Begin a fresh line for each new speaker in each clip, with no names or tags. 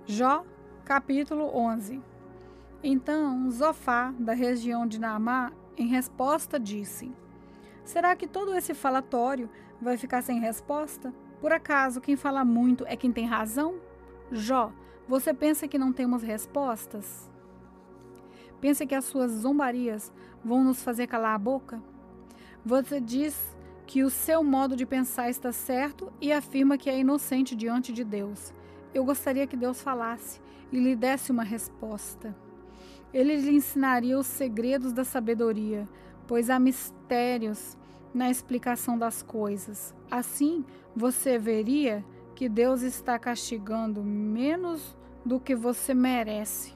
Jó, capítulo 11. Então Zofá, da região de Naamá, em resposta disse: Será que todo esse falatório vai ficar sem resposta? Por acaso quem fala muito é quem tem razão? Jó, você pensa que não temos respostas? Pensa que as suas zombarias vão nos fazer calar a boca? Você diz que o seu modo de pensar está certo e afirma que é inocente diante de Deus. Eu gostaria que Deus falasse e lhe desse uma resposta. Ele lhe ensinaria os segredos da sabedoria, pois há mistérios na explicação das coisas. Assim, você veria que Deus está castigando menos do que você merece.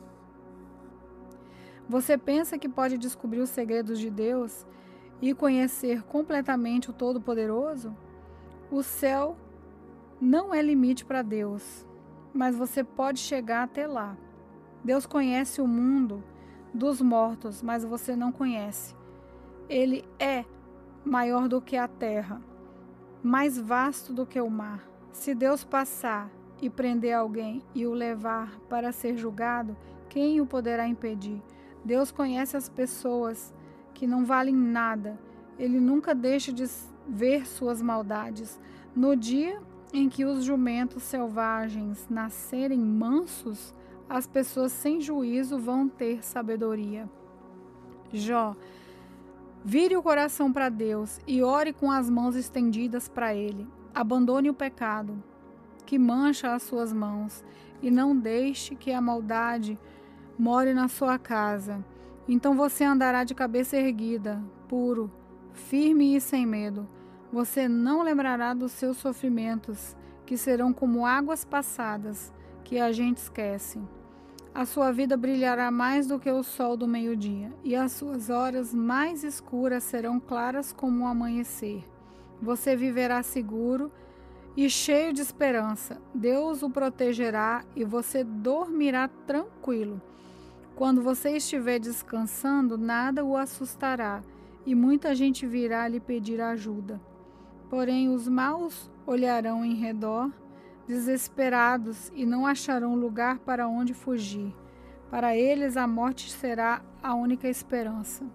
Você pensa que pode descobrir os segredos de Deus e conhecer completamente o Todo-Poderoso? O céu não é limite para Deus, mas você pode chegar até lá. Deus conhece o mundo dos mortos, mas você não conhece. Ele é maior do que a terra, mais vasto do que o mar. Se Deus passar e prender alguém e o levar para ser julgado, quem o poderá impedir? Deus conhece as pessoas que não valem nada. Ele nunca deixa de ver suas maldades. No dia em que os jumentos selvagens nascerem mansos, as pessoas sem juízo vão ter sabedoria. Jó, vire o coração para Deus e ore com as mãos estendidas para Ele. Abandone o pecado que mancha as suas mãos e não deixe que a maldade more na sua casa. Então você andará de cabeça erguida, puro, firme e sem medo. Você não lembrará dos seus sofrimentos, que serão como águas passadas, que a gente esquece. A sua vida brilhará mais do que o sol do meio-dia, e as suas horas mais escuras serão claras como o amanhecer. Você viverá seguro e cheio de esperança. Deus o protegerá e você dormirá tranquilo. Quando você estiver descansando, nada o assustará, e muita gente virá lhe pedir ajuda. Porém, os maus olharão em redor, desesperados, e não acharão lugar para onde fugir. Para eles, a morte será a única esperança.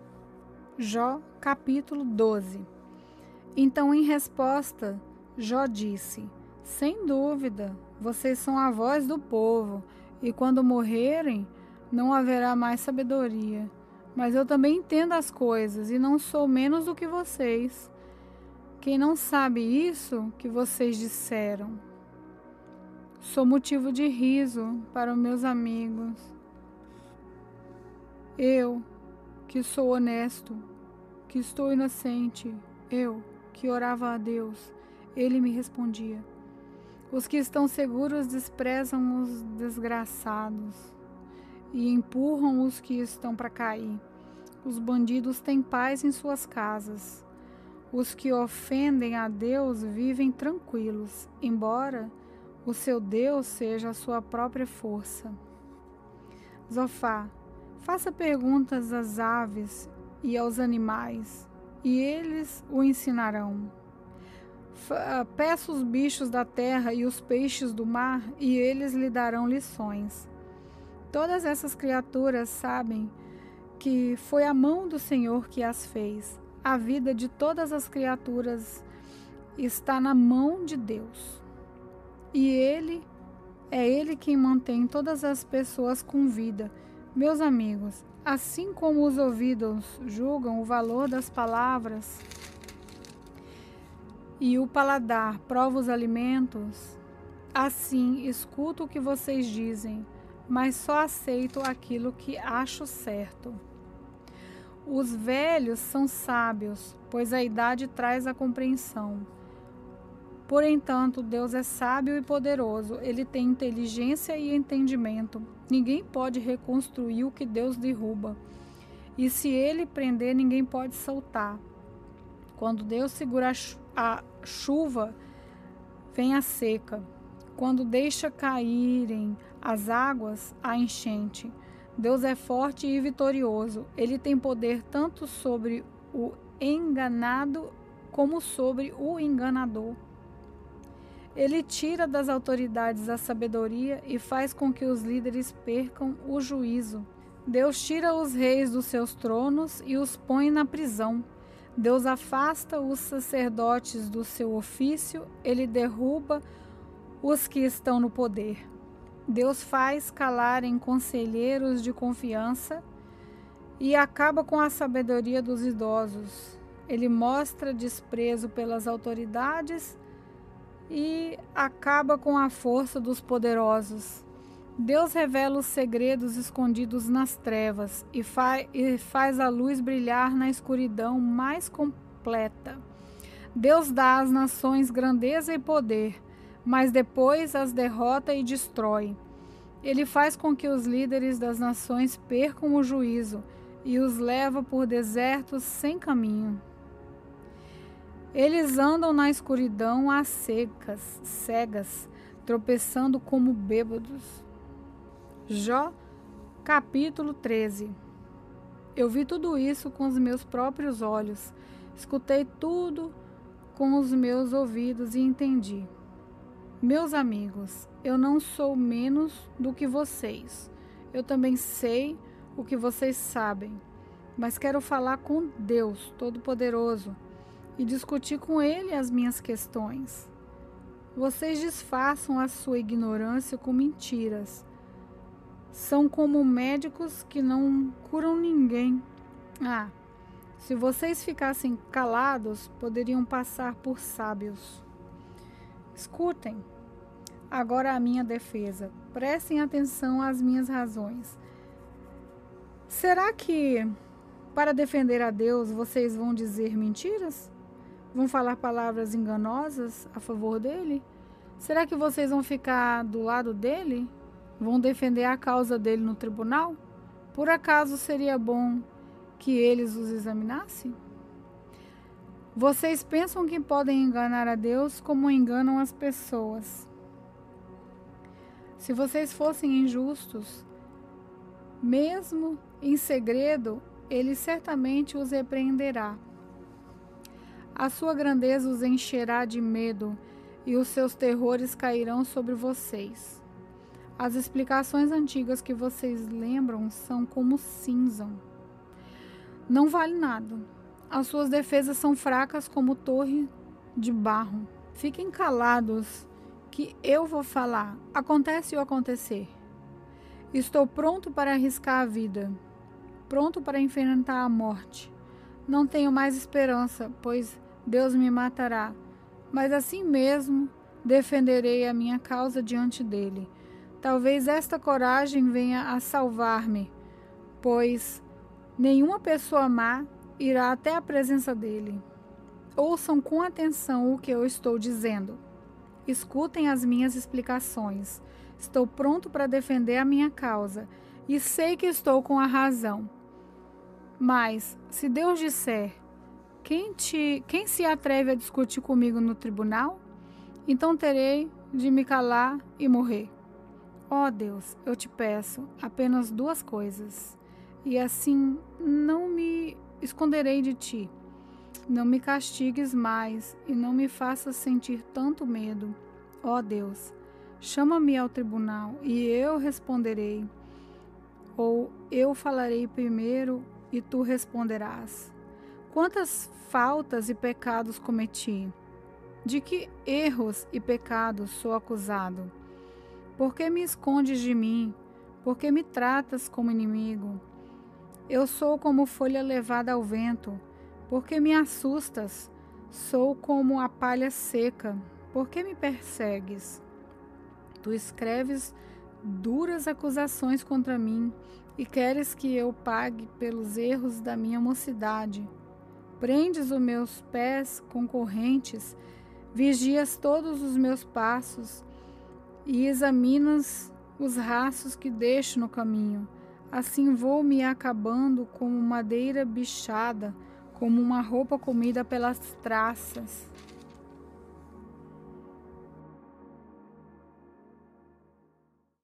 Jó, capítulo 12. Então, em resposta, Jó disse: Sem dúvida, vocês são a voz do povo, e quando morrerem, não haverá mais sabedoria. Mas eu também entendo as coisas, e não sou menos do que vocês. Quem não sabe isso que vocês disseram? Sou motivo de riso para os meus amigos. Eu, que sou honesto, que estou inocente, eu, que orava a Deus, Ele me respondia. Os que estão seguros desprezam os desgraçados e empurram os que estão para cair. Os bandidos têm paz em suas casas. Os que ofendem a Deus vivem tranquilos, embora o seu Deus seja a sua própria força. Zofá, faça perguntas às aves e aos animais, e eles o ensinarão. Peça os bichos da terra e os peixes do mar, e eles lhe darão lições. Todas essas criaturas sabem que foi a mão do Senhor que as fez. A vida de todas as criaturas está na mão de Deus. E é Ele quem mantém todas as pessoas com vida. Meus amigos, assim como os ouvidos julgam o valor das palavras e o paladar prova os alimentos, assim escuto o que vocês dizem, mas só aceito aquilo que acho certo. Os velhos são sábios, pois a idade traz a compreensão. Porém, Deus é sábio e poderoso, Ele tem inteligência e entendimento. Ninguém pode reconstruir o que Deus derruba. E se Ele prender, ninguém pode soltar. Quando Deus segura a chuva, vem a seca. Quando deixa caírem as águas, a enchente. Deus é forte e vitorioso. Ele tem poder tanto sobre o enganado como sobre o enganador. Ele tira das autoridades a sabedoria e faz com que os líderes percam o juízo. Deus tira os reis dos seus tronos e os põe na prisão. Deus afasta os sacerdotes do seu ofício, ele derruba os que estão no poder. Deus faz calarem conselheiros de confiança e acaba com a sabedoria dos idosos. Ele mostra desprezo pelas autoridades e acaba com a força dos poderosos. Deus revela os segredos escondidos nas trevas e faz a luz brilhar na escuridão mais completa. Deus dá às nações grandeza e poder, mas depois as derrota e destrói. Ele faz com que os líderes das nações percam o juízo e os leva por desertos sem caminho. Eles andam na escuridão às cegas, tropeçando como bêbados. Jó, capítulo 13. Eu vi tudo isso com os meus próprios olhos, escutei tudo com os meus ouvidos e entendi. Meus amigos, eu não sou menos do que vocês. Eu também sei o que vocês sabem, mas quero falar com Deus Todo-Poderoso e discutir com Ele as minhas questões. Vocês disfarçam a sua ignorância com mentiras. São como médicos que não curam ninguém. Se vocês ficassem calados, poderiam passar por sábios. Escutem agora a minha defesa. Prestem atenção às minhas razões. Será que, para defender a Deus, vocês vão dizer mentiras? Vão falar palavras enganosas a favor dele? Será que vocês vão ficar do lado dele? Vão defender a causa dele no tribunal? Por acaso seria bom que eles os examinassem? Vocês pensam que podem enganar a Deus como enganam as pessoas. Se vocês fossem injustos, mesmo em segredo, ele certamente os repreenderá. A sua grandeza os encherá de medo e os seus terrores cairão sobre vocês. As explicações antigas que vocês lembram são como cinza. Não vale nada. As suas defesas são fracas como torre de barro. Fiquem calados, que eu vou falar. Acontece o acontecer. Estou pronto para arriscar a vida, pronto para enfrentar a morte. Não tenho mais esperança, pois Deus me matará, mas assim mesmo defenderei a minha causa diante dele. Talvez esta coragem venha a salvar-me, pois nenhuma pessoa má irá até a presença dele. Ouçam com atenção o que eu estou dizendo. Escutem as minhas explicações. Estou pronto para defender a minha causa e sei que estou com a razão. Mas, se Deus disser, quem se atreve a discutir comigo no tribunal? Então terei de me calar e morrer. Ó Deus, eu te peço apenas duas coisas, e assim não me esconderei de ti. Não me castigues mais e não me faças sentir tanto medo. Ó Deus, chama-me ao tribunal e eu responderei, ou eu falarei primeiro e tu responderás. Quantas faltas e pecados cometi? De que erros e pecados sou acusado? Por que me escondes de mim? Por que me tratas como inimigo? Eu sou como folha levada ao vento. Por que me assustas? Sou como a palha seca. Por que me persegues? Tu escreves duras acusações contra mim e queres que eu pague pelos erros da minha mocidade. Prendes os meus pés com correntes, vigias todos os meus passos e examinas os rastros que deixo no caminho. Assim vou me acabando como madeira bichada, como uma roupa comida pelas traças.